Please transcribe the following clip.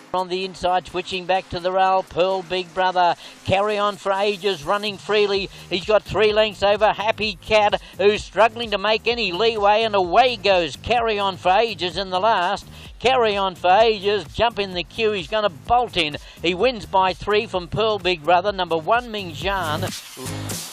On the inside, switching back to the rail, Pearl Big Brother. Carry On for Ages, running freely. He's got 3 lengths over Happy Cat, who's struggling to make any leeway, and away goes Carry On for Ages in the last. Carry On for Ages, jump in the queue, he's going to bolt in. He wins by 3 from Pearl Big Brother, number 1 Ming Jan.